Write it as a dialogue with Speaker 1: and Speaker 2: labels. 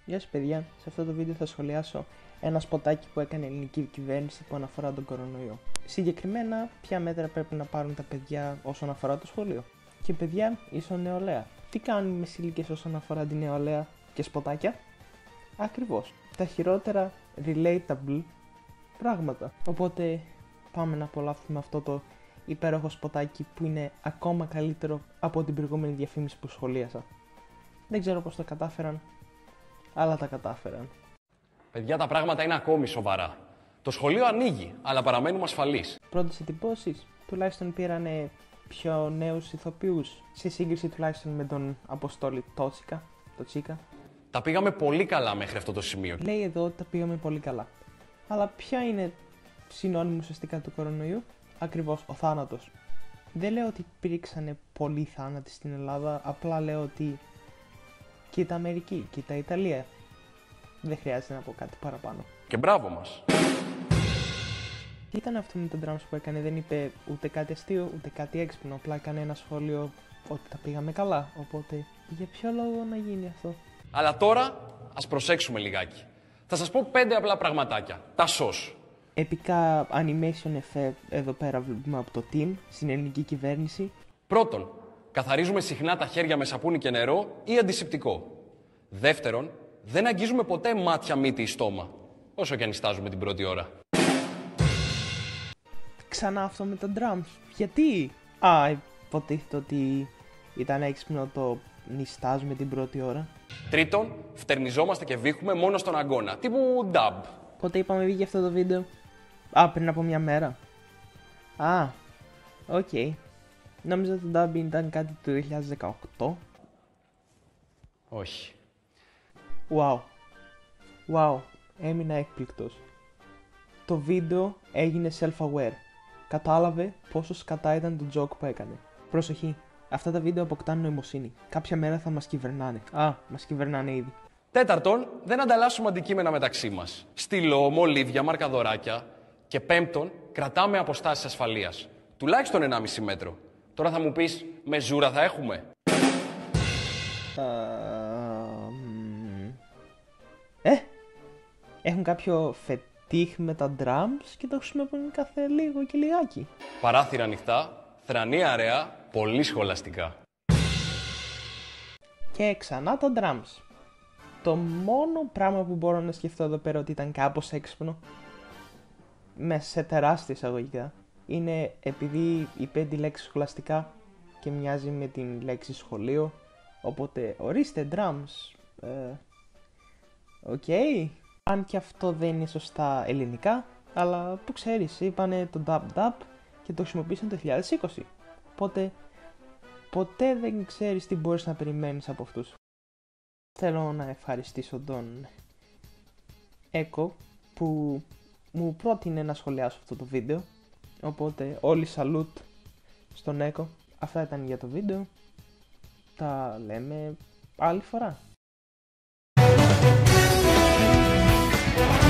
Speaker 1: Γεια σας παιδιά, σε αυτό το βίντεο θα σχολιάσω ένα σποτάκι που έκανε η ελληνική κυβέρνηση που αναφορά τον κορονοϊό. Συγκεκριμένα, ποια μέτρα πρέπει να πάρουν τα παιδιά όσον αφορά το σχολείο. Και παιδιά, ίσον νεολαία. Τι κάνουν οι μεσήλικες όσον αφορά την νεολαία και σποτάκια? Ακριβώς, τα χειρότερα relatable πράγματα. Οπότε πάμε να απολαύσουμε αυτό το υπέροχο σποτάκι που είναι ακόμα καλύτερο από την προηγούμενη διαφήμιση που σχολίασα. Δεν ξέρω πώς το κατάφεραν, αλλά τα κατάφεραν.
Speaker 2: Παιδιά, τα πράγματα είναι ακόμη σοβαρά. Το σχολείο ανοίγει, αλλά παραμένουμε ασφαλείς.
Speaker 1: Πρώτες εντυπώσεις, τουλάχιστον πήρανε πιο νέους ηθοποιούς, σε σύγκριση τουλάχιστον με τον Αποστόλη Τσίκα.
Speaker 2: Τα πήγαμε πολύ καλά μέχρι αυτό το σημείο.
Speaker 1: Λέει εδώ ότι τα πήγαμε πολύ καλά. Αλλά ποια είναι συνώνυμο ουσιαστικά του κορονοϊού? Ακριβώς, ο θάνατος. Δεν λέω ότι υπήρξαν πολλοί θάνατοι στην Ελλάδα, απλά λέω ότι κοίτα Αμερική, κοίτα Ιταλία. Δεν χρειάζεται να πω κάτι παραπάνω.
Speaker 2: Και μπράβο μας.
Speaker 1: Τι ήταν αυτό με τον Drums που έκανε? Δεν είπε ούτε κάτι αστείο, ούτε κάτι έξυπνο. Απλά έκανε ένα σχόλιο ότι τα πήγαμε καλά. Οπότε για ποιο λόγο να γίνει αυτό?
Speaker 2: Αλλά τώρα ας προσέξουμε λιγάκι. Θα σας πω 5 απλά πραγματάκια. Τα σως.
Speaker 1: Επικά animation effect εδώ πέρα βλέπουμε από το team στην ελληνική κυβέρνηση.
Speaker 2: Πρώτον, καθαρίζουμε συχνά τα χέρια με σαπούνι και νερό ή αντισηπτικό. Δεύτερον, δεν αγγίζουμε ποτέ μάτια, μύτη ή στόμα, όσο και αν νιστάζουμε την πρώτη ώρα.
Speaker 1: Ξανά αυτό με τα drums. Γιατί? Υποτίθεται ότι ήταν έξυπνο το νιστάζουμε την πρώτη ώρα.
Speaker 2: Τρίτον, φτερνιζόμαστε και βήχουμε μόνο στον αγκώνα, τύπου dub.
Speaker 1: Πότε είπαμε βγήκε αυτό το βίντεο? Πριν από μια μέρα. Οκ. Νόμιζα το dub ήταν κάτι του 2018.
Speaker 2: Όχι.
Speaker 1: Wow. Έμεινα έκπληκτος. Το βίντεο έγινε self-aware. Κατάλαβε πόσο σκατά ήταν το joke που έκανε. Προσοχή. Αυτά τα βίντεο αποκτάνε νοημοσύνη. Κάποια μέρα θα μας κυβερνάνε. Μας κυβερνάνε ήδη.
Speaker 2: Τέταρτον, δεν ανταλλάσσουμε αντικείμενα μεταξύ μας. Στυλό, μολύβια, μαρκαδωράκια. Και πέμπτον, κρατάμε αποστάσεις ασφαλείας. Τουλάχιστον 1,5 μέτρο. Τώρα θα μου πεις, με ζούρα θα έχουμε?
Speaker 1: Έχουν κάποιο φετίχ με τα drums και το χρησιμοποιούν κάθε λίγο και λιγάκι.
Speaker 2: Παράθυρα ανοιχτά, θρανή αραιά, πολύ σχολαστικά.
Speaker 1: Και ξανά τα drums. Το μόνο πράγμα που μπορώ να σκεφτώ εδώ πέρα ότι ήταν κάπως έξυπνο, μέσα σε τεράστια εισαγωγικά, είναι επειδή είπε τη λέξη σχολαστικά και μοιάζει με την λέξη σχολείο, οπότε ορίστε drums. Οκ. Αν και αυτό δεν είναι σωστά ελληνικά, αλλά που ξέρεις, είπανε το dub και το χρησιμοποίησαν το 2020. Οπότε ποτέ δεν ξέρεις τι μπορείς να περιμένεις από αυτούς. Θέλω να ευχαριστήσω τον Έκο που μου πρότεινε να σχολιάσω αυτό το βίντεο. Οπότε όλοι σαλούτ στον Έκο. Αυτά ήταν για το βίντεο. Τα λέμε άλλη φορά.